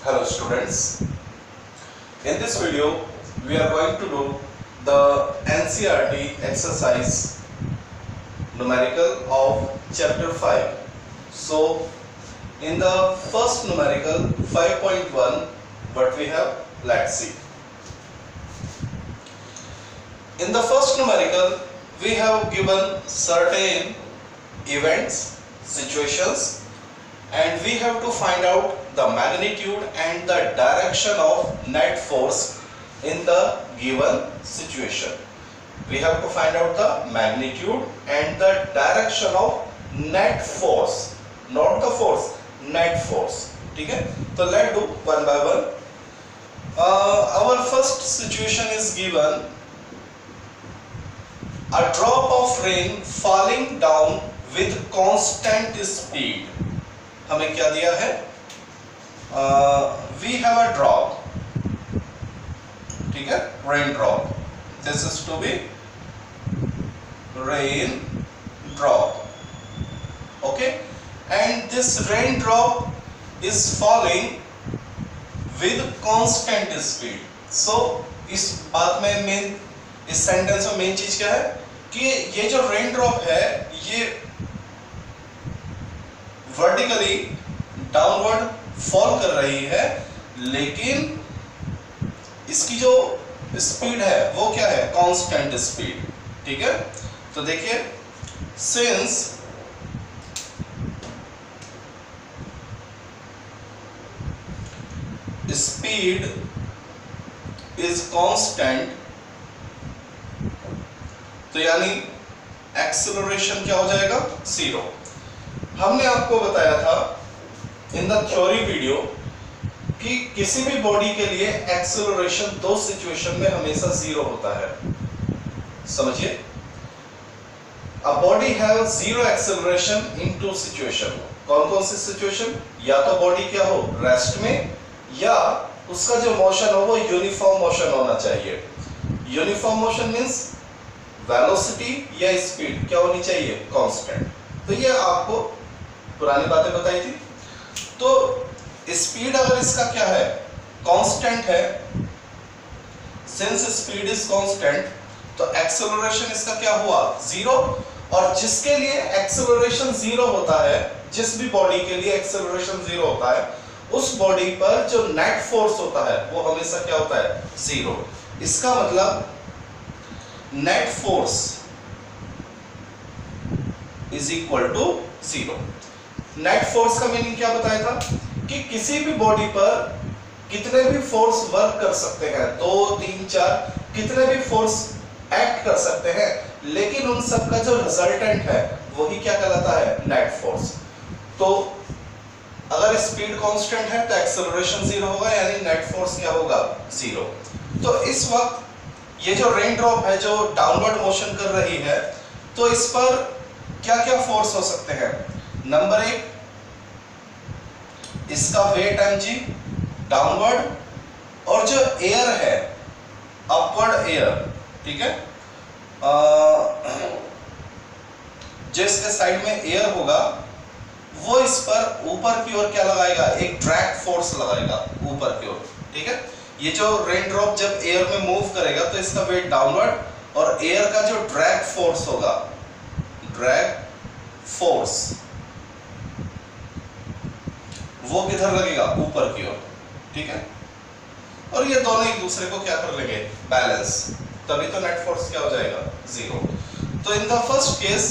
Hello students, in this video we are going to do the NCERT exercise numerical of chapter 5. So in the first numerical 5.1 what we have, let's see. In the first numerical we have given certain events, situations, and we have to find out the magnitude and the direction of net force in the given situation. We have to find out the magnitude and the direction of net force, not the force, net force. ठीक है, तो let's do one by one. Our first situation is given a drop of rain falling down with constant speed. हमें क्या दिया है? We have a drop, ठीक है, rain drop. This is to be rain drop, okay, and this rain drop is falling with constant speed. So इस बात में main, इस सेंटेंस में मेन चीज क्या है कि ये जो रेन ड्रॉप है ये वर्टिकली डाउनवर्ड फॉल कर रही है, लेकिन इसकी जो स्पीड है वो क्या है? Constant speed. ठीक है, तो देखिए, सिंस स्पीड इज कांस्टेंट, तो यानी एक्सेलरेशन क्या हो जाएगा? 0. हमने आपको बताया था इन द थ्योरी वीडियो कि किसी भी बॉडी के लिए एक्सेलरेशन दो सिचुएशन में हमेशा 0 होता है. समझिए, a body have 0 acceleration in 2 situation. कौन कौन सी सिचुएशन? या तो बॉडी क्या हो? रेस्ट में, या उसका जो मोशन हो वो यूनिफॉर्म मोशन होना चाहिए. यूनिफॉर्म मोशन मींस वेलोसिटी या स्पीड क्या होनी चाहिए? कांस्टेंट. तो ये आपको पुरानी बातें बताई थी. तो स्पीड अगर इसका क्या है? कांस्टेंट है. सिंस स्पीड इज कांस्टेंट, तो एक्सेलरेशन इसका क्या हुआ? 0. और जिसके लिए एक्सेलरेशन 0 होता है, जिस भी बॉडी के लिए एक्सेलरेशन 0 होता है, उस बॉडी पर जो नेट फोर्स होता है वो हमेशा क्या होता है? 0. इसका मतलब net force is equal to 0. Net force का मीनिंग क्या बताया था कि किसी भी बॉडी पर कितने भी फोर्स वर्क कर सकते हैं, 2, 3, 4 कितने भी फोर्स एक्ट कर सकते हैं, लेकिन उन सब का जो रिजल्टेंट है वही क्या कहलाता है? Net force. तो अगर स्पीड कांस्टेंट है तो एक्सेलरेशन 0 होगा, यानी नेट फोर्स क्या होगा? 0. तो इस वक्त ये जो रेन ड्रॉप है जो डाउनवर्ड मोशन कर रही है, तो इस पर क्या क्या फोर्स हो सकते हैं? नंबर 1, इसका वेट mg डाउनवर्ड, और जो एयर है अपवर्ड एयर. ठीक है, जिसके साइड में एयर होगा वो इस पर ऊपर की ओर क्या लगाएगा? एक ड्रैग फोर्स लगाएगा ऊपर की ओर. ठीक है, ये जो रेन ड्रॉप जब एयर में मूव करेगा तो इसका वेट डाउनवर्ड, और एयर का जो ड्रैग फोर्स होगा, ड्रैग फोर्स, वो किधर लगेगा? ऊपर की ओर. ठीक है, और ये दोनों एक दूसरे को क्या कर लेंगे? बैलेंस. तभी तो नेट फोर्स क्या हो जाएगा? 0. तो in the first case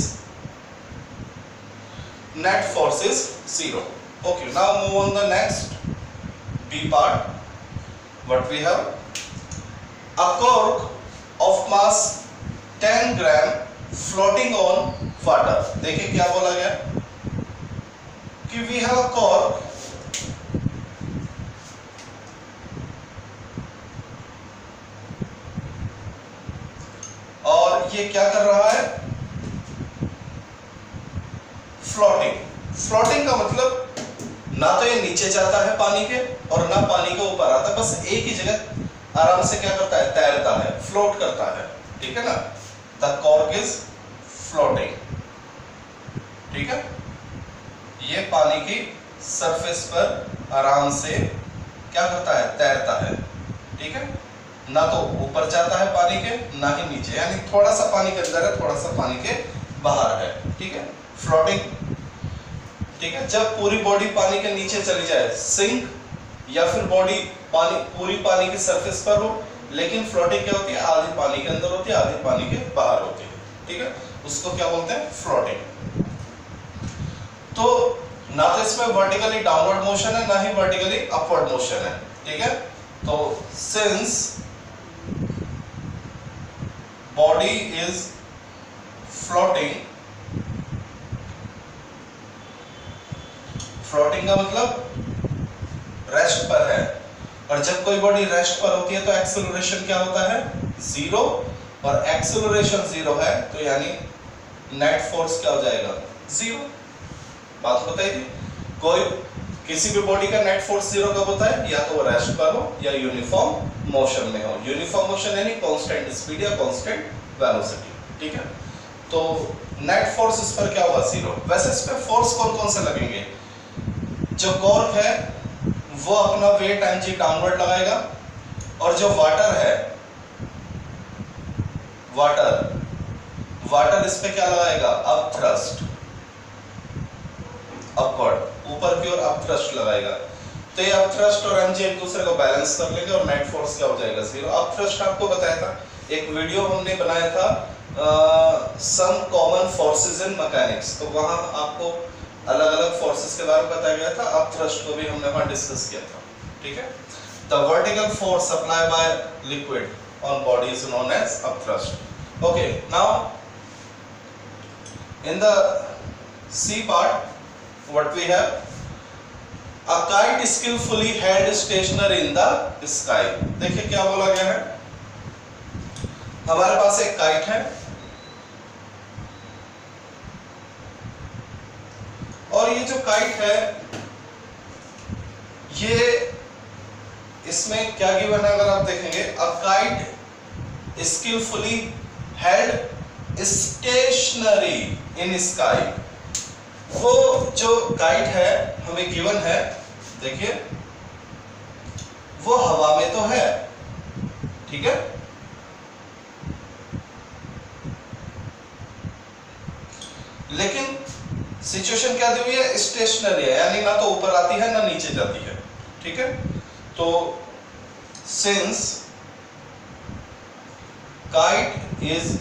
net force is 0. Okay, now move on the next B part. What we have? A cork of mass 10 gram floating on water. देखिए क्या बोला गया कि we have a cork और ये क्या कर रहा है? फ्लोटिंग. फ्लोटिंग का मतलब ना तो ये नीचे जाता है पानी के और ना पानी के ऊपर आता, बस एक ही जगह आराम से क्या करता है? तैरता है, फ्लोट करता है. ठीक है ना? The cork is floating. ठीक है, ये पानी की सरफेस पर आराम से क्या करता है, तैरता है, ठीक है, ना तो ऊपर जाता है पानी के ना ही नीचे, यानी थोड़ा सा पानी के अंदर है, थोड़ा सा पानी के बाहर है, ठीक है, फ्लोटिंग, ठीक है। जब पूरी बॉडी पानी के नीचे चली जाए, सिंक, या फिर बॉडी पूरी पानी की सरफेस पर हो, लेकिन फ्लोटिंग क्या होती है, आधी पानी के अंदर होती है, आधी पानी के बाहर होती है, ठीक है, उसको क्या बोलते हैं, फ्लोटिंग। तो ना तो इसमें वर्टिकली डाउनवर्ड मोशन है, ना ही वर्टिकली अपवर्ड मोशन है, ठीक है। तो since body is floating, floating का मतलब रेस्ट पर है, और जब कोई बॉडी रेस्ट पर होती है तो एक्सेलरेशन क्या होता है, जीरो, और एक्सेलरेशन जीरो है तो यानी नेट फोर्स क्या हो जाएगा, जीरो। बात बताई थी, कोई किसी भी बॉडी का नेट फोर्स जीरो कब होता है, या तो वो रेस्ट पर हो या यूनिफॉर्म मोशन में हो। यूनिफॉर्म मोशन यानी कांस्टेंट स्पीड या कांस्टेंट वेलोसिटी, ठीक है। तो नेट फोर्स इस पर क्या होगा, जीरो। वैसे इस पे फोर्स कौन कौन से लगेंगे, जो कॉर्क है वो अपना वेट mg डाउनवर्ड लगाएगा, और जो वाटर है, वाटर इस पे क्या लगाएगा, अप थ्रस्ट, अपवर्ड, ऊपर की ओर अप थ्रस्ट लगाएगा। तो ये अप थ्रस्ट और mg एक दूसरे को बैलेंस कर लेंगे और नेट फोर्स क्या हो जाएगा, जीरो। अप थ्रस्ट आपको बताया था, एक वीडियो हमने बनाया था some common forces in mechanics, तो वहां आपको अलग अलग फोर्सेस के बारे में बताया गया था, अप थ्रस्ट को भी हमने वहां डिस्कस किया था, ठीक है। The vertical force applied by liquid on body is known as up thrust. Okay, now in the C part what we have, a kite skillfully held stationary in the sky। देखिए क्या बोला गया है, हमारे पास एक काइट है और ये जो काइट है ये, इसमें क्या गिवन है, अगर आप देखेंगे, a kite skillfully held stationary in sky। वो जो काइट है हमें गिवन है, देखिए वो हवा में तो है, ठीक है, लेकिन सिचुएशन क्या दी हुई है, स्टेशनरी है, यानी ना तो ऊपर आती है ना नीचे जाती है, ठीक है। तो since kite is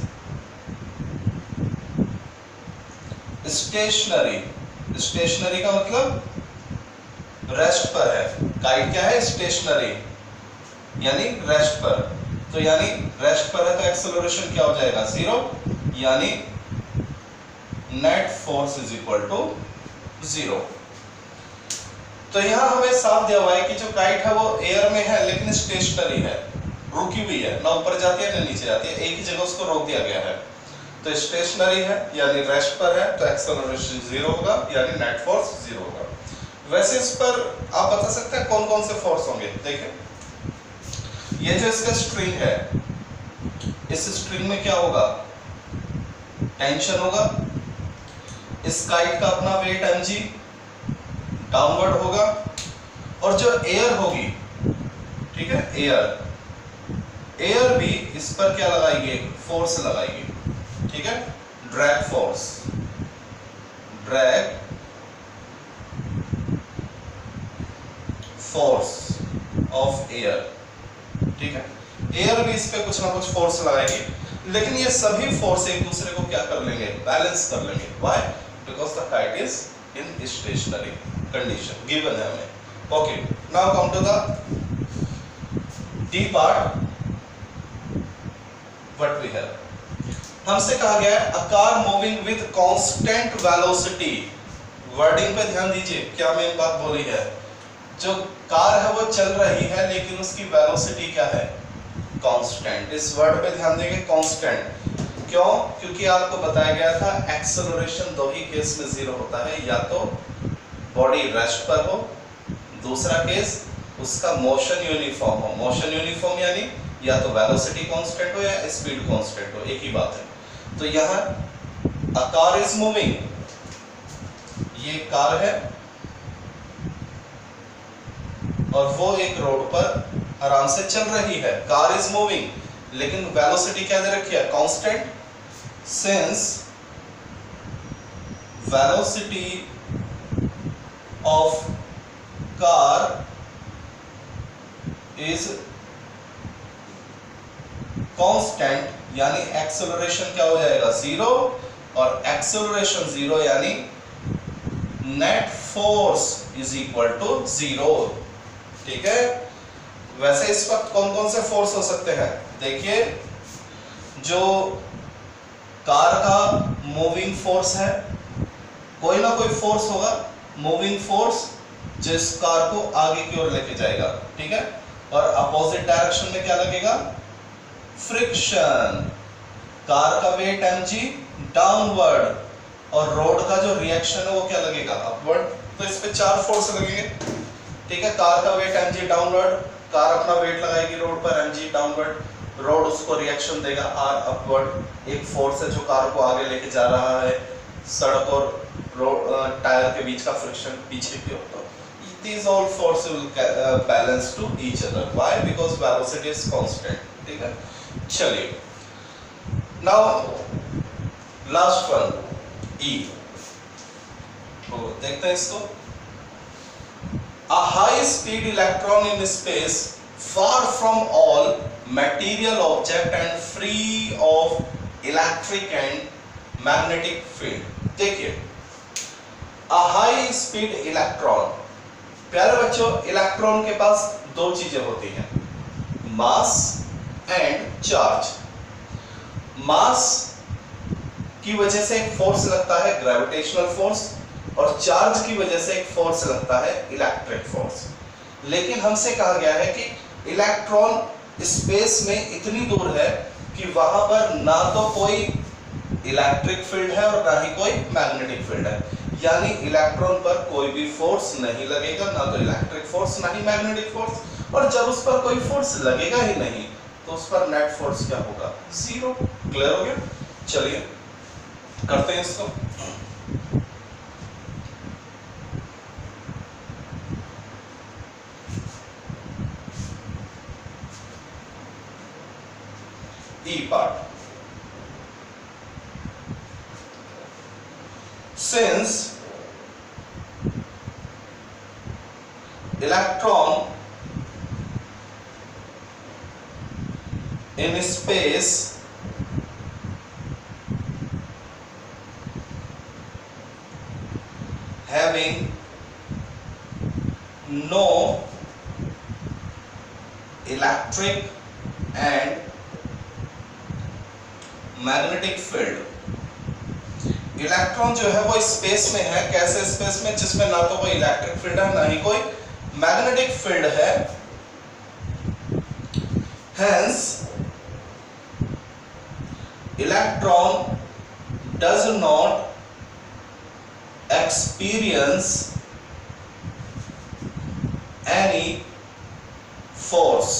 stationary, stationary का मतलब रेस्ट पर है, काइट क्या है, स्टेशनरी यानी रेस्ट पर, तो यानी रेस्ट पर है तो एक्सेलरेशन क्या हो जाएगा, जीरो, यानी net force is equal to zero. तो यहां हमें साफ दिया हुआ है कि जो काइट है वो एयर में है लेकिन स्टेशनरी है, रुकी हुई है, ना ऊपर जाती है ना नीचे जाती है, एक ही जगह उसको रोक दिया गया है। तो स्टेशनरी है यानी रेस्ट पर है तो एक्सेलरेशन जीरो होगा, यानी नेट फोर्स जीरो होगा। वैसे इस पर आप बता सकते हैं कौन कौन से फोर्स होंगे, देखिए ये जो इसका स्ट्रिंग है, इस स्ट्रिंग में क्या होगा, टेंशन होगा, इस काइट का अपना वेट mg डाउनवर्ड होगा, और जो एयर होगी, ठीक है, एयर भी इस पर क्या लगाएगी, फोर्स लगाएगी, ठीक है, drag force, drag force of air, ठीक है, एयर भी इस पे कुछ ना कुछ फोर्स लगाएगी, लेकिन ये सभी फोर्स एक दूसरे को क्या कर लेंगे, बैलेंस कर लेंगे। Why, because the kite is in stationary condition, given है हमें। Okay, now come to the D part, what we have. हमसे कहा गया है a car moving with constant velocity. Wording पे ध्यान दीजिए, क्या मैंने बात बोली है, जो कार है वो चल रही है लेकिन उसकी वेलोसिटी क्या है, कांस्टेंट। इस वर्ड पे ध्यान देंगे, कांस्टेंट, क्यों, क्योंकि आपको बताया गया था एक्सेलरेशन दो ही केस में जीरो होता है, या तो बॉडी रेस्ट पर हो, दूसरा केस उसका मोशन यूनिफॉर्म हो। मोशन यूनिफॉर्म यानी या तो वेलोसिटी कांस्टेंट हो या स्पीड कांस्टेंट हो, एक ही बात है। तो यहाँ अ कार इज मूविंग, ये कार है, और वो एक रोड पर आराम से चल रही है, कार इज मूविंग, लेकिन वेलोसिटी क्या दे रखी है, constant. Since velocity of car is constant, यानी एक्सेलरेशन क्या हो जाएगा, जीरो, और एक्सेलरेशन जीरो यानी net force is equal to zero. ठीक है। वैसे इस वक्त कौन कौन से फोर्स हो सकते हैं, देखिए जो कार का मूविंग फोर्स है, कोई ना कोई फोर्स होगा मूविंग फोर्स जो इस कार को आगे की ओर लेके जाएगा। ठीक है। और अपोजिट डायरेक्शन में क्या लगेगा, फ्रिक्शन। कार का वेट mg डाउनवर्ड, और रोड का जो रिएक्शन है वो क्या लगेगा, अपवर्ड। तो इस पे चार फोर्स लगेंगे। ठीक है। कार का वेट mg डाउनवर्ड, कार अपना वेट लगाएगी रोड पर mg डाउनवर्ड, रोड उसको रिएक्शन देगा r अपवर्ड। एक फोर्स है जो कार को आगे लेके जा रहा है, सड़क और रोड टायर के बीच का फ्रिक्शन पीछे की ओर। तो these all forces will balance to each other. Why? Because velocity is constant. ठीक है। चलिए, now last one, E. तो देखते हैं इसको। A high speed electron in space, far from all material object and free of electric and magnetic field. देखिए, a high speed electron, प्यारे बच्चों, इलेक्ट्रॉन के पास दो चीजें होती हैं, मास एंड चार्ज। मास की वजह से एक फोर्स लगता है ग्रेविटेशनल फोर्स, और चार्ज की वजह से एक फोर्स लगता है इलेक्ट्रिक फोर्स। लेकिन हमसे कहा गया है कि इलेक्ट्रॉन स्पेस में इतनी दूर है कि वहां पर ना तो कोई इलेक्ट्रिक फील्ड है और ना ही कोई मैग्नेटिक फील्ड है, यानी इलेक्ट्रॉन पर कोई भी फोर्स नहीं लगेगा, ना तो इलेक्ट्रिक फोर्स ना ही मैग्नेटिक फोर्स। और जब उस पर कोई फोर्स लगेगा ही नहीं तो उस पर नेट फोर्स क्या होगा, जीरो। क्लियर हो गया। चलिए करते हैं इसको। E part. Since electron in space having no electric and magnetic field, electron जो है वो स्पेस में है, कैसे स्पेस में, जिसमें ना तो कोई इलेक्ट्रिक फील्ड है ना ही कोई मैग्नेटिक फील्ड है। Hence electron does not experience any force,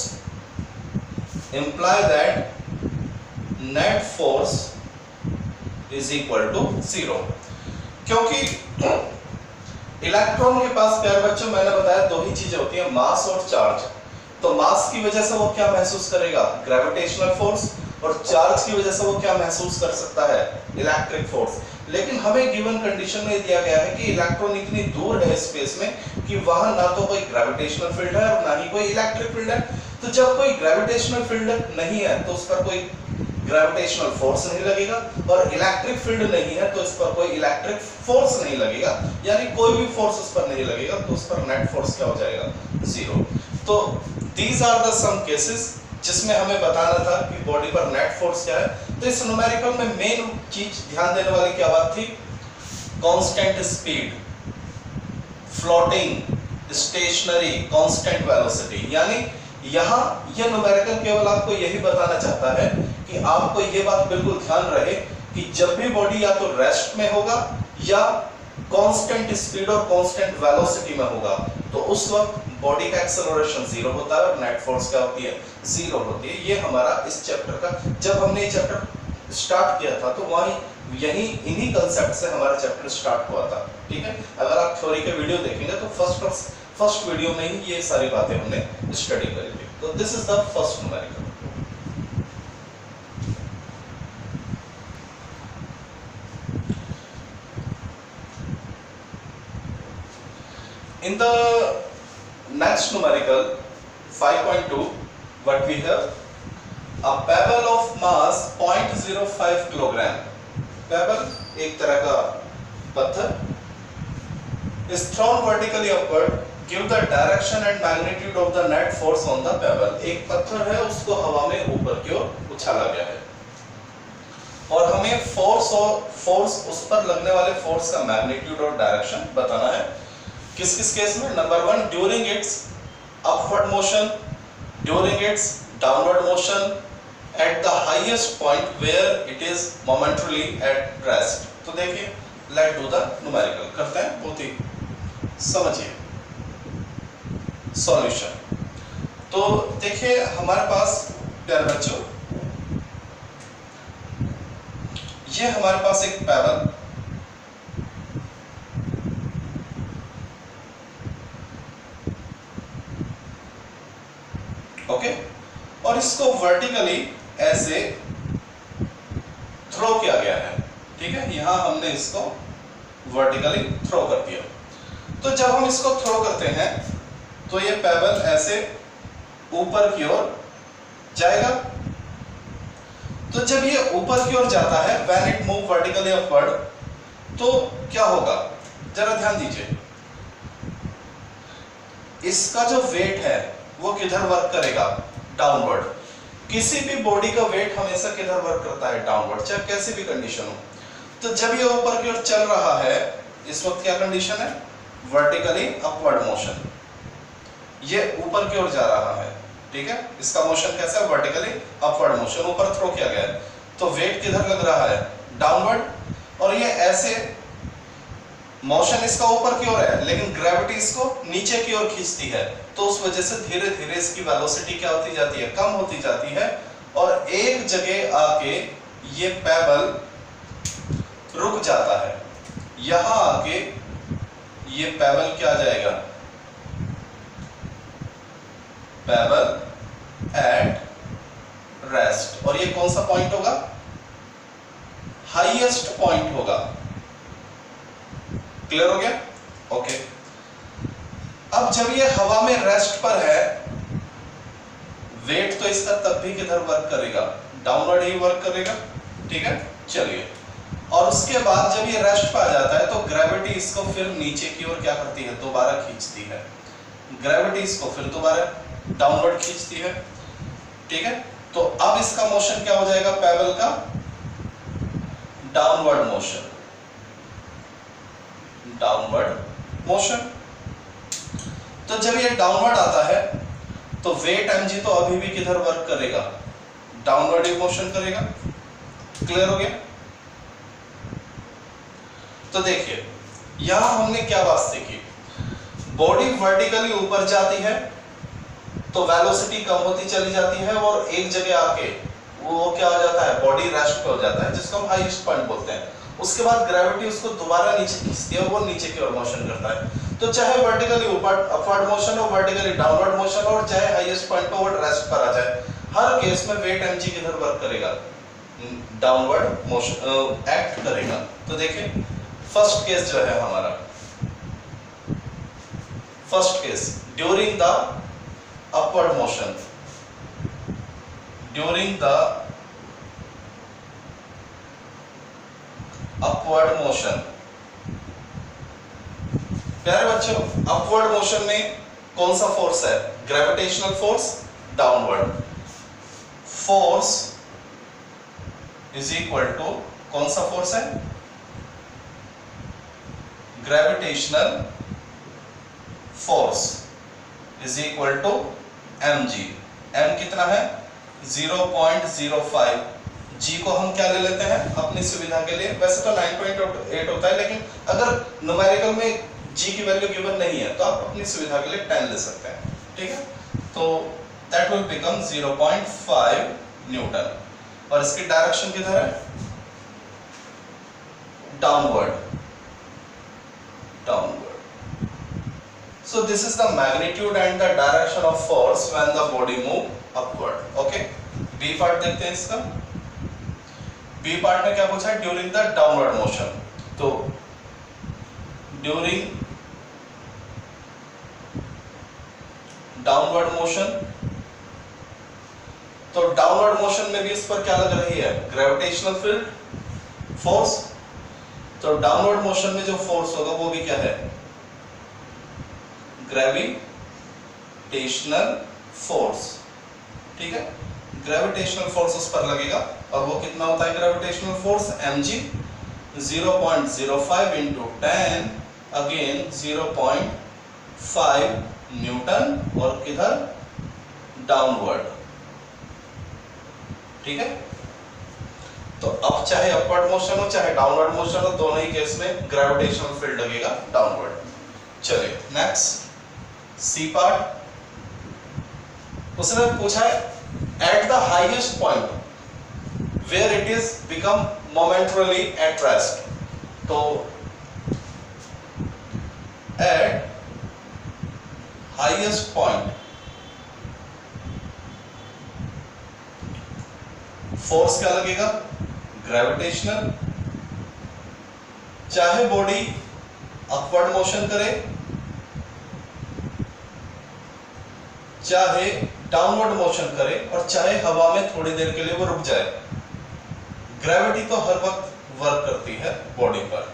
imply that net force is equal to zero. क्योंकि इलेक्ट्रॉन के पास, प्यारे बच्चों, मैंने बताया दो ही चीजें होती हैं, मास और चार्ज। तो मास की वजह से वो क्या महसूस करेगा, ग्रेविटेशनल फोर्स, और चार्ज की वजह से वो क्या महसूस कर सकता है, इलेक्ट्रिक फोर्स। लेकिन हमें गिवन कंडीशन में दिया गया है कि इलेक्ट्रॉन इतनी दूर है स्पेस में कि वहां ना तो कोई ग्रेविटेशनल फील्ड है और ना ही कोई इलेक्ट्रिक फील्ड है। तो जब कोई ग्रेविटेशनल फील्ड नहीं है तो उस पर कोई ग्रेविटेशनल फोर्स नहीं लगेगा, और इलेक्ट्रिक फील्ड नहीं है तो इस पर कोई इलेक्ट्रिक फोर्स नहीं लगेगा, यानी कोई भी फोर्स उस पर नहीं लगेगा, तो उस पर नेट फोर्स क्या हो जाएगा, जीरो। तो these are the some cases जिसमें हमें बताना था कि बॉडी पर नेट फोर्स क्या है। तो इस न्यूमेरिकल में मेन चीज ध्यान देने वाली क्या बात थी, constant speed, floating, stationary, constant velocity. यानी यहाँ यह न्यूमेरिकल केवल आपको यही बताना चाहता है कि आपको यह बात बिल्कुल ध्यान रहे कि जब भी बॉडी या तो रेस्ट में होगा या कांस्टेंट स्पीड और कांस्टेंट वेलोसिटी में होगा, तो उस वक्त बॉडी का एक्सेलरेशन जीरो होता है और नेट फोर्स क्या होती है, जीरो होती है। ये हमारा इस चैप्टर का, जब हमने ये चैप्टर स्टार्ट किया था तो वहीं यही इन्हीं कंसेप्ट से हमारा चैप्टर स्टार्ट हुआ था। ठीक है, अगर आप थ्योरी के वीडियो देखेंगे तो फर्स्ट वीडियो में ही ये सारी बातें हमने स्टडी करी थी। तो this is the first numerical. In the next numerical 5.2, what we have? A pebble of mass 0.05 kilogram. Pebble एक तरह का पत्थर is thrown vertically upward. Give the direction and magnitude of the net force on the pebble. एक पत्थर है, उसको हवा में ऊपर की ओर उछाला गया है और हमें फोर्स उस पर लगने वाले फोर्स का मैग्नीट्यूड और डायरेक्शन बताना है। किस किस केस में? Number 1 during its upward motion, during its downward motion, at the highest point where it is momentarily at rest. तो देखिए, लेट डू द न्यूमेरिकल करते हैं, बहुत ही समझिए सॉल्यूशन। तो देखिए हमारे पास प्यारे बच्चों, ये हमारे पास एक पेबल, ओके, और इसको वर्टिकली ऐसे थ्रो किया गया है। ठीक है, यहां हमने इसको वर्टिकली थ्रो कर दिया। तो जब हम इसको थ्रो करते हैं तो ये पेबल ऐसे ऊपर की ओर जाएगा। तो जब ये ऊपर की ओर जाता है, when it move vertically upward, तो क्या होगा? जरा ध्यान दीजिए, इसका जो वेट है वो किधर वर्क करेगा? डाउनवर्ड। किसी भी बॉडी का वेट हमेशा किधर वर्क करता है? डाउनवर्ड, चाहे कैसी भी कंडीशन हो। तो जब ये ऊपर की ओर चल रहा है, इस वक्त क्या कंडीशन है? Vertically upward motion. ये ऊपर की ओर जा रहा है, ठीक है, इसका मोशन कैसा है? वर्टिकली अपवर्ड मोशन, ऊपर थ्रो किया गया है। तो वेट किधर लग रहा है? डाउनवर्ड। और ये ऐसे मोशन इसका ऊपर की ओर है, लेकिन ग्रेविटी इसको नीचे की ओर खींचती है। तो उस वजह से धीरे धीरे इसकी वेलोसिटी क्या होती जाती है? कम होती जाती है। और एक जगह आके ये पेबल रुक जाता है। यहां आके ये पेबल क्या आ जाएगा? Pebble at rest. और ये कौन सा पॉइंट होगा? हाईएस्ट पॉइंट होगा। क्लियर हो गया? ओके। अब जब ये हवा में रेस्ट पर है, वेट तो इसका तब भी किधर वर्क करेगा? डाउनवर्ड ही वर्क करेगा। ठीक है, चलिए। और उसके बाद जब ये रेस्ट पर आ जाता है तो ग्रेविटी इसको फिर नीचे की ओर क्या करती है? दोबारा खींचती है। ग्रेविटी इसको फिर दोबारा डाउनवर्ड खींचती है। ठीक है, तो अब इसका मोशन क्या हो जाएगा? पेबल का डाउनवर्ड मोशन, डाउनवर्ड मोशन। तो जब ये डाउनवर्ड आता है तो वेट mg तो अभी भी किधर वर्क करेगा? डाउनवर्ड ही मोशन करेगा। क्लियर हो गया? तो देखिए, यहां हमने क्या बात सीखी? बॉडी वर्टिकली ऊपर जाती है तो वेलोसिटी कम होती चली जाती है और एक जगह आके वो क्या हो जाता है? बॉडी रेस्ट पे हो जाता है, जिसको हम हाईएस्ट पॉइंट बोलते हैं। उसके बाद ग्रेविटी उसको दोबारा नीचे खींचती है और वो नीचे की ओर मोशन करता है। तो चाहे वर्टिकली ऊपर अपवर्ड मोशन हो, वर्टिकली डाउनवर्ड मोशन हो, और चाहे हाईएस्ट पॉइंट पे वो रेस्ट पर आ जाए, हर केस में वेट mg किधर वर्क करेगा? डाउनवर्ड मोशन एक्ट करेगा। तो देखिए, फर्स्ट केस जो है हमारा, first case during the upward motion, during the upward motion. प्यारे बच्चों, अपवर्ड मोशन में कौन सा फोर्स है? Gravitational force, downward force is equal to कौन सा फोर्स है? Gravitational force is equal to mg। m कितना है? 0.05। g को हम क्या ले लेते हैं अपनी सुविधा के लिए? वैसे तो 9.8 होता है, लेकिन अगर न्यूमेरिकल में g की वैल्यू गिवन नहीं है तो आप अपनी सुविधा के लिए 10 ले सकते हैं। ठीक है, तो दैट विल बिकम 0.5 न्यूटन। और इसकी डायरेक्शन किधर है? Downward, so this is the magnitude and the direction of force when the body move upward. Okay, B part देखते हैं इसका। B part में क्या पूछा है? During the downward motion. तो ड्यूरिंग डाउनवर्ड मोशन, तो डाउनवर्ड मोशन में भी इस पर क्या लग रही है? Gravitational field force. तो डाउनवर्ड मोशन में जो फोर्स होगा वो भी क्या है? Gravitational force. ठीक है, ग्रेविटेशनल फोर्स उस पर लगेगा और वो कितना होता है gravitational force? mg 0.05 into 10 again 0.5 newton और किधर? डाउनवर्ड। ठीक है, तो अब चाहे अपवर्ड मोशन हो चाहे डाउनवर्ड मोशन हो, दोनों ही केस में ग्रेविटेशनल फील्ड लगेगा डाउनवर्ड। चलिए नेक्स्ट सी पार्ट, उसने पूछा है at the highest point where it is become momentarily at rest. तो एट हाईएस्ट पॉइंट फोर्स क्या लगेगा? ग्रेविटेशनल। चाहे बॉडी अपवर्ड मोशन करे चाहे डाउनवर्ड मोशन करे और चाहे हवा में थोड़ी देर के लिए वो रुक जाए, ग्रेविटी तो हर वक्त वर्क करती है बॉडी पर।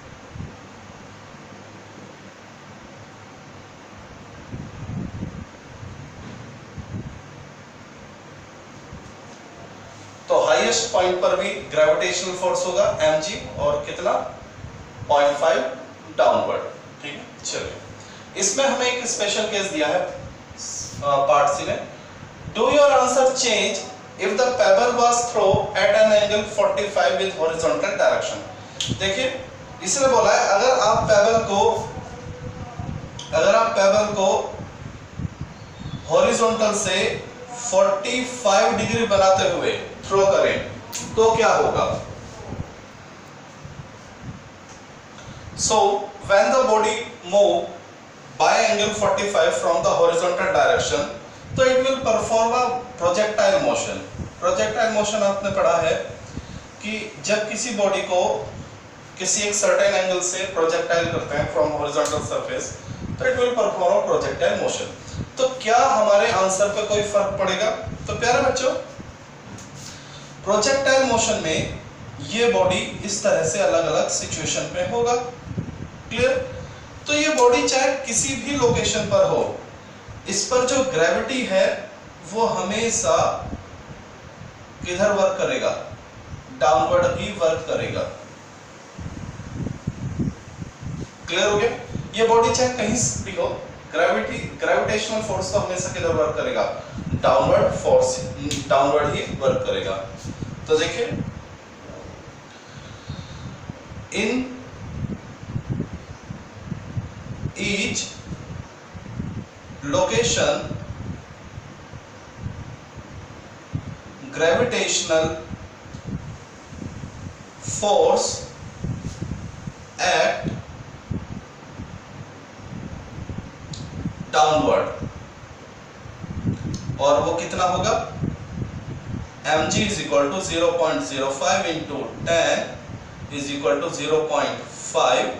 तो हाईएस्ट पॉइंट पर भी ग्रेविटेशनल फोर्स होगा mg और कितना? 0.5 डाउनवर्ड। ठीक है, चलिए इसमें हमें एक स्पेशल केस दिया है पार्ट सी में। Do your answer change if the pebble was throw at an angle 45 with horizontal direction. देखिए इसने बोला है अगर आप पेबल को हॉरिजॉन्टल से 45 डिग्री बनाते हुए थ्रो करें तो क्या होगा? So when the body move by angle 45 from the horizontal direction, तो it will perform a projectile motion। projectile motion आपने पढ़ा है कि जब किसी बॉडी को किसी एक certain angle से projectile करते हैं from horizontal surface, तो it will perform a projectile motion। तो क्या हमारे आंसर पे कोई फर्क पड़ेगा? तो प्यारे बच्चों, projectile motion में ये बॉडी इस तरह से अलग-अलग सिचुएशन पे होगा। क्लियर? तो ये बॉडी चाहे किसी भी लोकेशन पर हो, इस पर जो ग्रेविटी है वो हमेशा किधर वर्क करेगा? डाउनवर्ड ही वर्क करेगा। क्लियर हो गया? ये बॉडी चाहे कहीं भी हो, ग्रेविटेशनल फोर्स तो हमेशा किधर वर्क करेगा? डाउनवर्ड फोर्स, डाउनवर्ड ही वर्क करेगा। तो देखिए इन each location gravitational force act downward और वो कितना होगा? mg is equal to 0.05 into 10 is equal to 0.5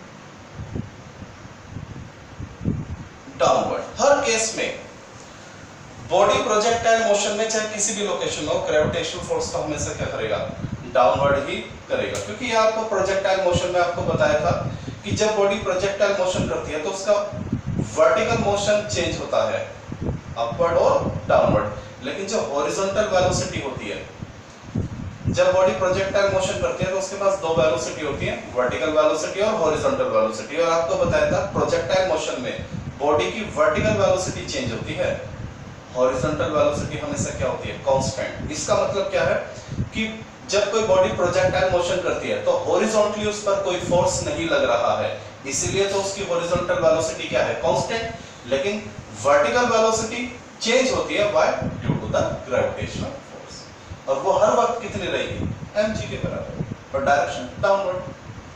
downward. हर केस में बॉडी प्रोजेक्टाइल मोशन में चाहे किसी भी लोकेशन हो, ग्रेविटेशनल फोर्स तो हमेशा क्या करेगा? डाउनवर्ड ही करेगा। क्योंकि ये आपको प्रोजेक्टाइल मोशन में आपको बताया था कि जब बॉडी प्रोजेक्टाइल मोशन करती है तो उसका वर्टिकल मोशन चेंज होता है, अपवर्ड और डाउनवर्ड। लेकिन जो हॉरिजॉन्टल वेलोसिटी होती है, जब बॉडी प्रोजेक्टाइल मोशन करती है तो उसके पास दो वेलोसिटी होती है, वर्टिकल वेलोसिटी और हॉरिजॉन्टल वेलोसिटी। और आपको बताया था प्रोजेक्टाइल मोशन में बॉडी की वर्टिकल वेलोसिटी चेंज होती है, हॉरिजॉन्टल वेलोसिटी हमेशा क्या होती है? कांस्टेंट। इसका मतलब क्या है कि जब कोई बॉडी प्रोजेक्टाइल मोशन करती है तो हॉरिजॉन्टली उस पर कोई फोर्स नहीं लग रहा है, इसीलिए तो उसकी हॉरिजॉन्टल वेलोसिटी क्या है? कांस्टेंट। लेकिन वर्टिकल वेलोसिटी चेंज होती है why? Due to the gravitational force. और वो हर वक्त कितनी रहेगी? mg के बराबर और direction downward.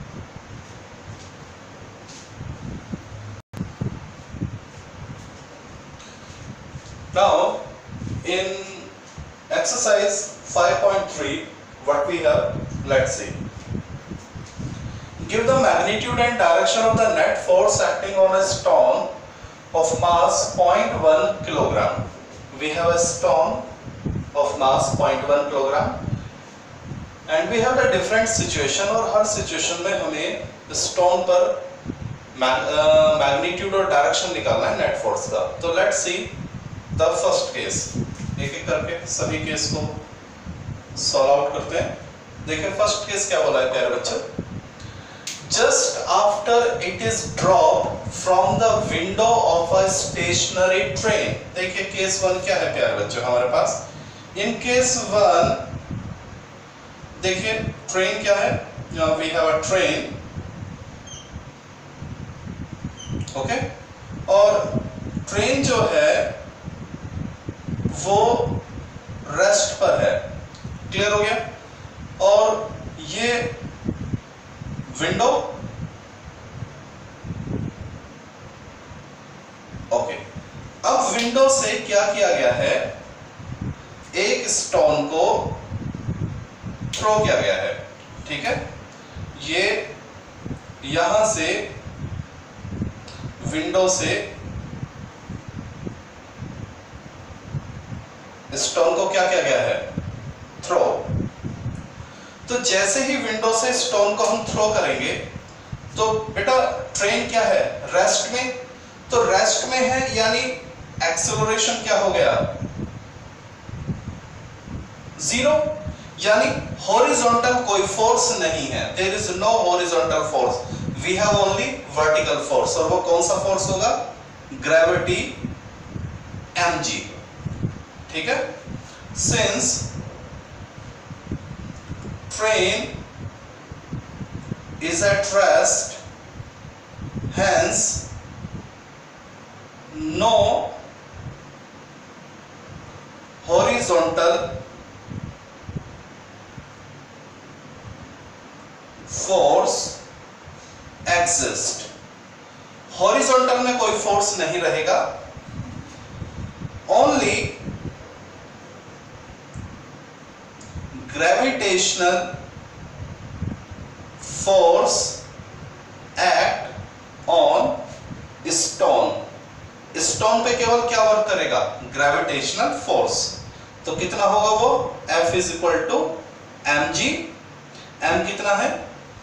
Now, in exercise 5.3, what we have? Let's see. Give the magnitude and direction of the net force acting on a stone of mass 0.1 kilogram. We have a stone of mass 0.1 kilogram and we have a different situation, और हर situation में हमें stone पर magnitude और direction निकालना है net force का। तो let's see the first case, एक एक करके सभी केस को सॉल्व आउट करते हैं। देखिए फर्स्ट केस क्या बोला है प्यारे बच्चों, just after it is drop from the window of a stationary train. देखिए केस वन क्या है प्यारे बच्चों हमारे पास। इन केस वन देखिए ट्रेन क्या है, we have a train, okay, और ट्रेन जो है वो रेस्ट पर है, क्लियर हो गया। और ये विंडो, ओके, अब विंडो से क्या किया गया है, एक स्टोन को थ्रो किया गया है, ठीक है। ये यहां से विंडो से स्टोन को क्या किया गया है, थ्रो। तो जैसे ही विंडो से स्टोन को हम थ्रो करेंगे तो बेटा ट्रेन क्या है, रेस्ट में, तो रेस्ट में है यानी एक्सेलरेशन क्या हो गया, जीरो, यानी हॉरिजॉन्टल कोई फोर्स नहीं है, there is no horizontal force, we have only vertical force. और वो कौन सा फोर्स होगा, ग्रेविटी mg, ठीक है। Since train is at rest, hence no horizontal force exist। Horizontal में कोई फोर्स नहीं रहेगा, only gravitational force act on stone. Stone पे केवल क्या वर्क करेगा, ग्रेविटेशनल फोर्स। तो कितना होगा वो, F is equal to mg, m कितना है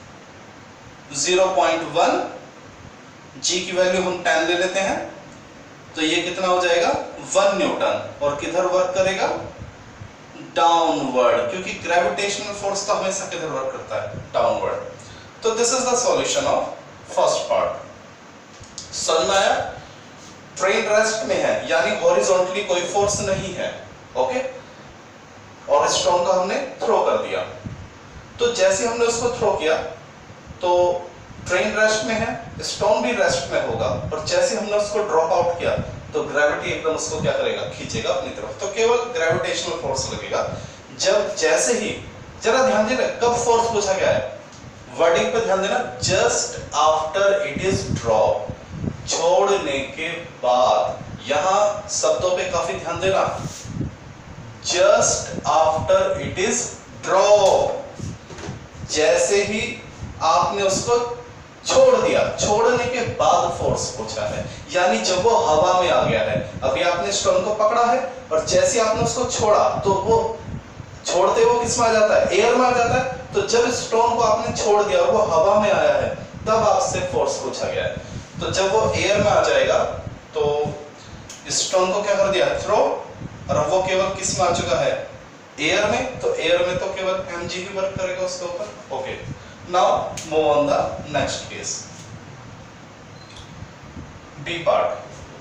0.1, g की वैल्यू हम 10 ले लेते हैं, तो ये कितना हो जाएगा 1 न्यूटन। और किधर वर्क करेगा, डाउनवर्ड, क्योंकि ग्रेविटेशनल फोर्स तो हमेशा किधर वर्क करता है, डाउनवर्ड। तो this is the solution of first part. समझ में आया, ट्रेन रेस्ट में है यानी हॉरिजॉन्टली कोई फोर्स नहीं है, ओके, और स्टोन को हमने थ्रो कर दिया। तो जैसे हमने उसको थ्रो किया तो ट्रेन रेस्ट में है, स्टोन भी रेस्ट में होगा, और जैसे हमने उसको ड्रॉप आउट किया तो ग्रेविटी एकदम उसको क्या करेगा, खींचेगा अपनी तरफ। तो केवल ग्रेविटेशनल फोर्स लगेगा। जब जैसे ही, जरा ध्यान देना कब फोर्स पूछा गया है, वर्डिंग पे ध्यान देना, just after it is drop, छोड़ने के बाद। यहां शब्दों पे काफी ध्यान देना, just after it is drop, जैसे ही आपने उसको छोड़ दिया, छोड़ने के बाद फोर्स पूछा है, यानी जब वो हवा में आ गया है। अभी आपने स्टोन को पकड़ा है और जैसे आपने उसको छोड़ा तो वो छोड़ते वो किस में आ जाता है, एयर में आ जाता है। तो जब स्टोन को आपने छोड़ दिया और वो हवा में आया है तब आपसे फोर्स पूछा गया है। तो जब वो एयर में आ जाएगा तो स्टोन को क्या कर दिया, थ्रो, और वो केवल किस में आ चुका है, एयर में। तो एयर में तो केवल mg ही वर्क करेगा उसके ऊपर, okay. Now move on the next case, B part.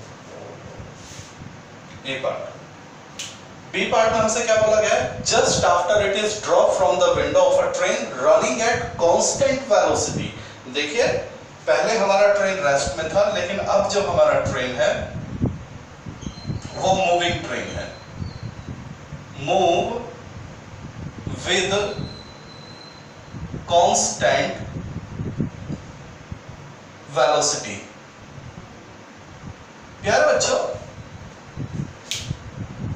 A part, B part में हमसे क्या बोला गया है, just after it is drop from the window of a train running at constant velocity. देखिए पहले हमारा ट्रेन रेस्ट में था, लेकिन अब जो हमारा ट्रेन है वो मूविंग ट्रेन है, मूव विद कांस्टेंट वेलोसिटी। प्यारे बच्चों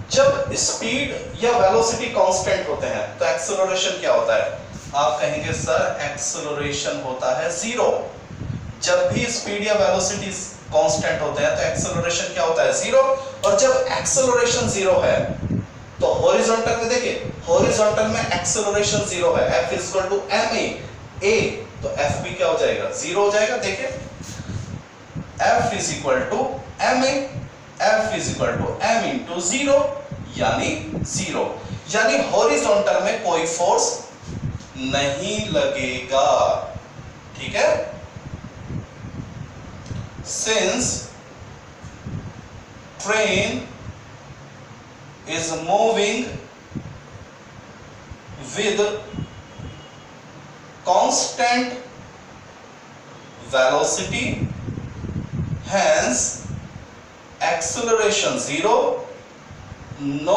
जब स्पीड या वेलोसिटी कांस्टेंट होते हैं तो एक्सेलरेशन क्या होता है? आप कहेंगे सर एक्सेलरेशन होता है जीरो। जब भी स्पीड या वेलोसिटी कांस्टेंट होते हैं तो एक्सेलरेशन क्या होता है? जीरो। और जब एक्सेलरेशन जीरो है तो हॉरिजॉन्टल में देखिए, हॉरिजॉन्टल में एक्सेलरेशन जीरो है, F equal to ma a, तो F भी क्या हो जाएगा? जीरो हो जाएगा। देखिए F is equal to ma, F is equal to m into zero, यानी जीरो, यानी हॉरिजॉन्टल में कोई फोर्स नहीं लगेगा। ठीक है? Since train is moving with constant velocity, hence acceleration zero, no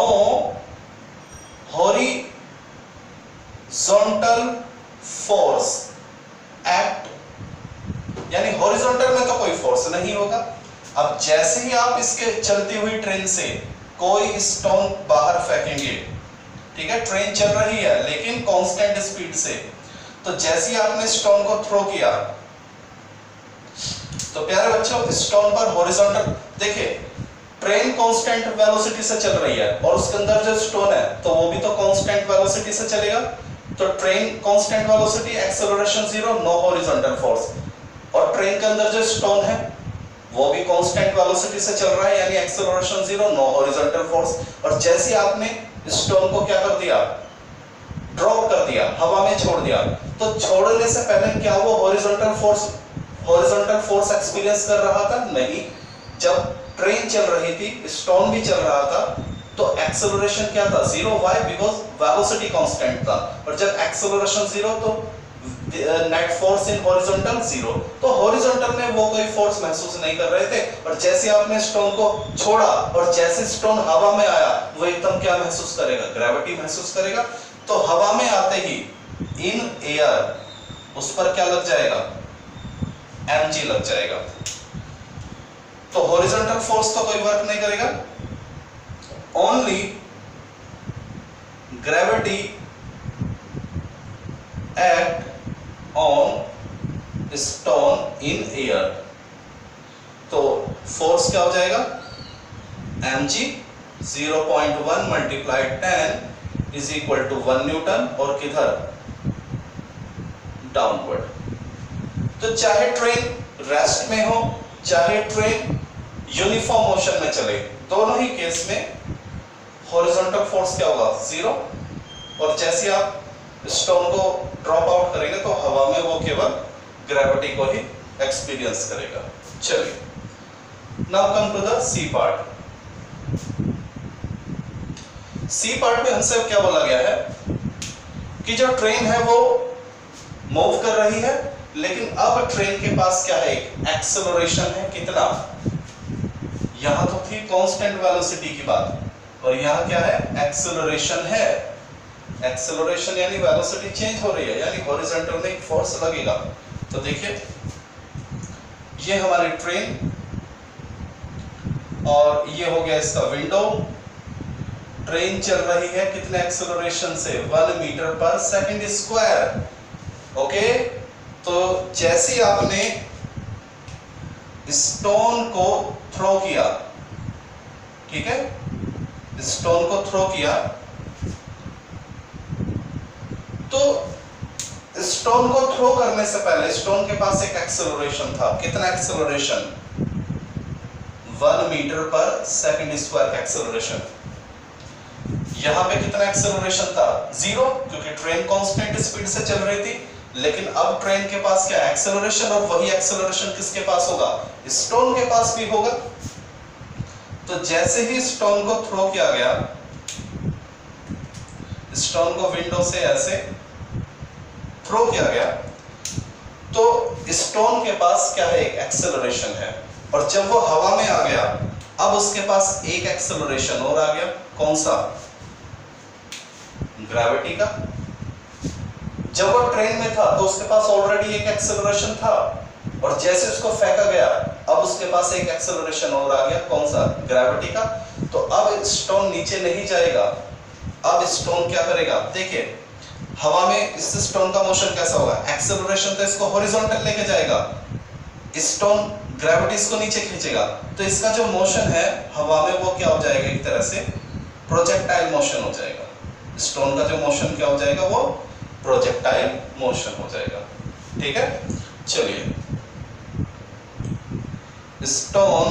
horizontal force act, यानी हॉरिजॉन्टल में तो कोई फोर्स नहीं होगा। अब जैसे ही आप इसके चलती हुई ट्रेन से कोई स्टोन बाहर फेंकेंगे, ठीक है, ट्रेन चल रही है लेकिन कांस्टेंट स्पीड से, तो जैसे ही आपने स्टोन को थ्रो किया तो प्यारे बच्चों स्टोन पर हॉरिजॉन्टल, देखिए ट्रेन कांस्टेंट वेलोसिटी से चल रही है और उसके अंदर जो स्टोन है तो वो भी तो कांस्टेंट वेलोसिटी से चलेगा। तो train constant velocity, acceleration zero, no horizontal force, और ट्रेन के अंदर जो स्टोन है वो भी कांस्टेंट वेलोसिटी से चल रहा है, यानी acceleration zero, no horizontal force. और जैसे आपने स्टोन को क्या कर दिया? ड्रॉप कर दिया, हवा में छोड़ दिया, तो छोड़ने से पहले क्या वो हॉरिजॉन्टल फोर्स एक्सपीरियंस कर रहा था? नहीं। जब ट्रेन चल रही थी, स्टोन भी चल रहा था, तो एक्सेलरेशन क्या था? Zero. Why? Because velocity constant था। और जब एक्सेलरेशन जीरो तो net force in horizontal zero, तो हॉरिजॉन्टल में वो कोई फोर्स महसूस नहीं कर रहे थे। और जैसे आपने स्टोन को छोड़ा और जैसे स्टोन हवा में आया, वो एकदम क्या महसूस करेगा? ग्रेविटी महसूस करेगा। तो हवा में आते ही इन एयर उस पर क्या लग जाएगा? mg लग जाएगा। तो हॉरिजॉन्टल फोर्स तो कोई वर्क नहीं करेगा, only gravity act on stone in air. तो फोर्स क्या हो जाएगा? mg 0.1 multiplied 10 is equal to 1 newton, और किधर? डाउनवर्ड। तो चाहे ट्रेन रेस्ट में हो, चाहे ट्रेन यूनिफॉर्म मोशन में चले, दोनों ही केस में हॉरिजॉन्टल फोर्स क्या होगा? जीरो। और जैसे आप स्टोन को ड्रॉप आउट करेंगे तो हवा में वो केवल ग्रेविटी को ही एक्सपीरियंस करेगा। चलिए, now come to the C part. C part में हमसे क्या बोला गया है कि जो ट्रेन है वो मूव कर रही है, लेकिन अब ट्रेन के पास क्या है? एक एक्सेलरेशन है। कितना? यहां तो थी कांस्टेंट वेलोसिटी की बात, और यहां क्या है? एक्सेलरेशन है। एक्सेलरेशन यानी वेलोसिटी चेंज हो रही है, यानी हॉरिजॉन्टल में एक फोर्स लगेगा। तो देखिए ये हमारी ट्रेन, और ये हो गया इसका विंडो। ट्रेन चल रही है कितने एक्सेलरेशन से? 1 मीटर पर सेकंड स्क्वायर। ओके, तो जैसे आपने स्टोन को थ्रो किया, ठीक है, स्टोन को थ्रो किया, तो स्टोन को थ्रो करने से पहले स्टोन के पास एक एक्सेलरेशन था। कितना एक्सेलरेशन? 1 मीटर पर सेकंड स्क्वायर का एक्सेलरेशन। यहां पे कितना एक्सेलरेशन था? जीरो, क्योंकि ट्रेन कांस्टेंट स्पीड से चल रही थी। लेकिन अब ट्रेन के पास क्या एक्सेलरेशन, और वही एक्सेलरेशन किसके पास होगा? स्टोन के पास भी होगा। तो जैसे ही स्टोन को थ्रो किया गया, स्टोन को विंडो से ऐसे थ्रो किया गया, तो स्टोन के पास क्या है? एक एक्सेलरेशन है। और जब वो हवा में आ गया, अब उसके पास एक एक्सेलरेशन और आ गया। कौन सा? ग्रेविटी का। जब वो ट्रेन में था तो उसके पास ऑलरेडी एक एक्सेलरेशन था, और जैसे उसको फेंका गया अब उसके उसके पास एक एक्सेलरेशन और आ गया, कौन सा, ग्रेविटी का। तो अब स्टोन नीचे नहीं जाएगा, अब स्टोन क्या करेगा, देखिए हवा में इस स्टोन का मोशन कैसा होगा, एक्सेलरेशन तो इसको हॉरिजॉन्टल लेके जाएगा, स्टोन ग्रेविटी इसको नीचे खींचेगा, तो इसका जो मोशन है हवा में वो क्या हो जाएगा, एक तरह से प्रोजेक्टाइल मोशन हो जाएगा। स्टोन का जो मोशन क्या हो जाएगा, वो प्रोजेक्टाइल मोशन हो जाएगा। ठीक है, चलिए stone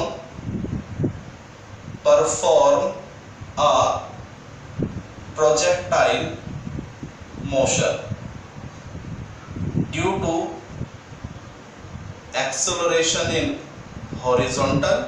perform a projectile motion due to acceleration in horizontal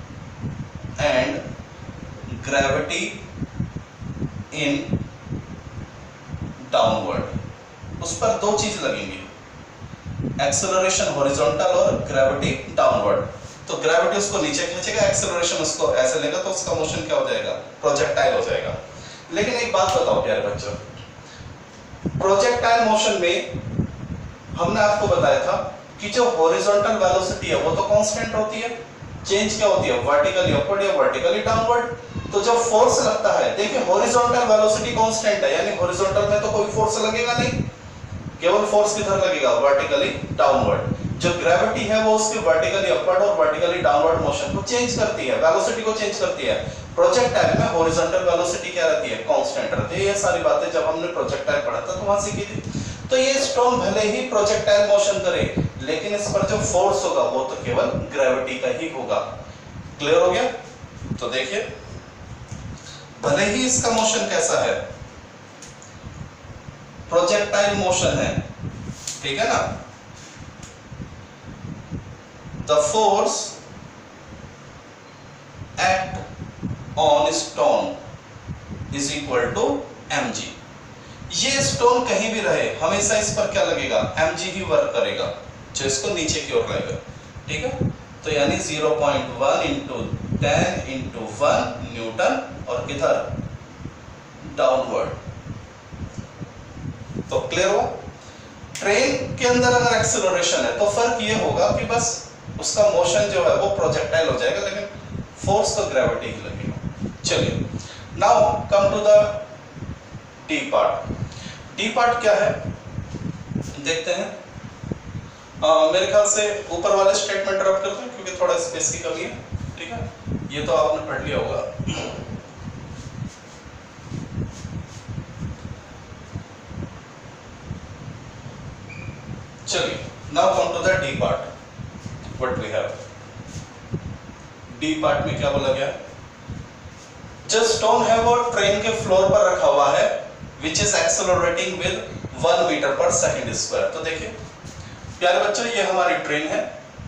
and gravity in downward। उस पर दो चीज लगेंगी, एक्सेलरेशन हॉरिजॉन्टल और ग्रेविटी डाउनवर्ड। तो ग्रेविटी उसको नीचे खींचेगा, एक्सेलरेशन उसको ऐसे लेगा, तो उसका मोशन क्या हो जाएगा, प्रोजेक्टाइल हो जाएगा। लेकिन एक बात बताओ प्यारे बच्चों, प्रोजेक्टाइल मोशन में हमने आपको बताया था कि जो हॉरिजॉन्टल वेलोसिटी है वो तो कांस्टेंट होती है, चेंज क्या होती है, वर्टिकली अपवर्ड या वर्टिकली डाउनवर्ड। तो जब फोर्स लगता है, देखिए हॉरिजॉन्टल वेलोसिटी कांस्टेंट है, यानी हॉरिजॉन्टल में तो कोई फोर्स लगेगा नहीं, केवल फोर्स किधर लगेगा, वर्टिकली डाउनवर्ड। जो ग्रेविटी है वो उसके वर्टिकली अपवर्ड और वर्टिकली डाउनवर्ड मोशन को चेंज करती है, वेलोसिटी को चेंज करती है। प्रोजेक्टाइल में हॉरिजॉन्टल वेलोसिटी क्या रहती है, कांस्टेंट रहती है। ये सारी बातें जब हमने प्रोजेक्टाइल पढ़ा था तो वहां सीखी थी। तो ये स्टोन भले ही प्रोजेक्टाइल मोशन करे, लेकिन इस पर जो फोर्स होगा वो तो केवल ग्रेविटी का ही होगा। क्लियर हो गया? तो देखिए भले ही इसका मोशन कैसा है, प्रोजेक्टाइल मोशन है, ठीक है ना, the force act on stone is equal to mg। ये स्टोन कहीं भी रहे हमेशा इस पर क्या लगेगा, mg ही वर्क करेगा, जो इसको नीचे की ओर लाएगा। ठीक है, तो यानी 0.1 इंटू 10 इंटू 1 न्यूटन, और किधर, डाउनवर्ड। तो क्लियर हो? ट्रेन के अंदर अगर एक्सेलरेशन है तो फर्क ये होगा कि बस उसका मोशन जो है वो प्रोजेक्टाइल हो जाएगा, लेकिन फोर्स तो ग्रेविटी ही लगेगा। चलिए now come to the D part. D part क्या है देखते हैं। मेरे ख्याल से ऊपर वाले स्टेटमेंट रब करते हैं क्योंकि थोड़ा स्पेस की कमी है। ठीक है, ये तो आपने पढ़ लिया होगा। चलिए now come to the D part. What we have, D part में क्या बोला गया, जो स्टोन है वो ट्रेन के फ्लोर पर रखा हुआ है, which is accelerating with 1 metre पर सेकंड स्क्वायर। तो देखिए प्यारे बच्चों, ये हमारी ट्रेन है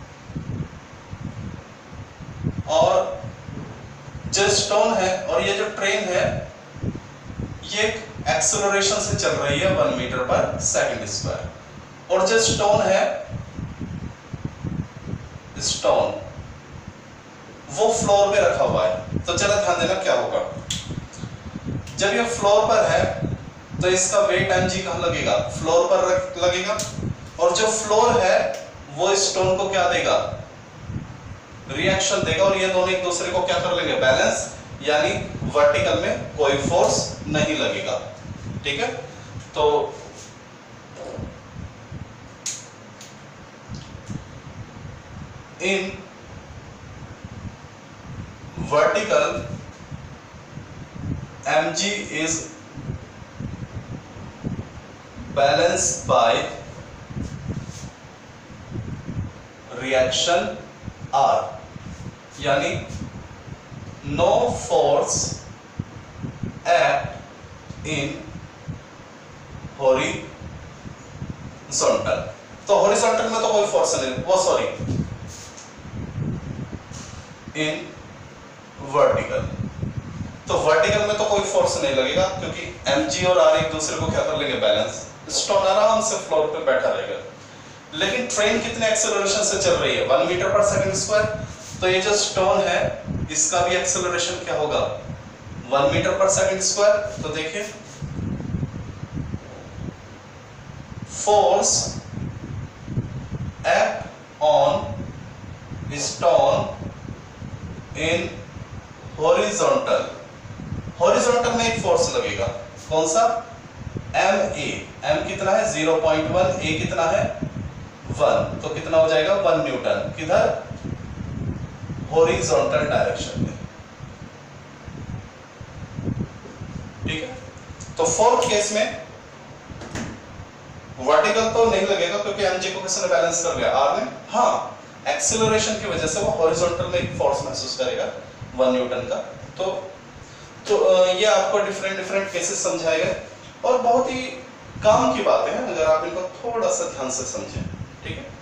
और जो स्टोन है और ये जो ट्रेन है ये एक्सेलरेशन से चल रही है 1 मीटर पर सेकंड स्क्वायर, और जो स्टोन है, स्टोन वो फ्लोर पे रखा हुआ है। तो जरा ध्यान देना क्या होगा, जब ये फ्लोर पर है तो इसका वेट mg कहां लगेगा, फ्लोर पर लगेगा, और जो फ्लोर है वो स्टोन को क्या देगा, रिएक्शन देगा, और ये दोनों एक दूसरे को क्या कर लेंगे, बैलेंस, यानी वर्टिकल में कोई फोर्स नहीं लगेगा। ठीक है, तो in vertical mg is balanced by reaction R, यानी no force act in horizontal। तो horizontal में तो कोई फोर्स नहीं, वो सॉरी इन वर्टिकल, तो वर्टिकल में तो कोई फोर्स नहीं लगेगा क्योंकि mg और r एक दूसरे को क्या कर लेंगे, बैलेंस। स्टोन आराम से फ्लोर पे बैठा रहेगा। लेकिन ट्रेन कितने एक्सेलरेशन से चल रही है, 1 मीटर पर सेकंड स्क्वायर, तो ये जो स्टोन है इसका भी एक्सेलरेशन क्या होगा, 1 मीटर पर सेकंड स्क्वायर। तो देखिए force act on stone in horizontal, horizontal में एक फोर्स लगेगा, कौन सा? एम कितना है 0.1, ए कितना है 1, तो कितना हो जाएगा 1 न्यूटन, किधर? हॉरिजॉन्टल डायरेक्शन में, ठीक है। तो फोर्थ केस में वर्टिकल तो नहीं लगेगा क्योंकि एमजे को किसने बैलेंस कर दिया, आर ने। हाँ, एक्सीलरेशन की वजह से वो हॉरिजॉन्टल में एक फोर्स महसूस करेगा 1 न्यूटन का। तो ये आपको डिफरेंट केसेस समझाएगा और बहुत ही काम की बातें हैं अगर आप इनको थोड़ा सा ध्यान से समझें, ठीक है।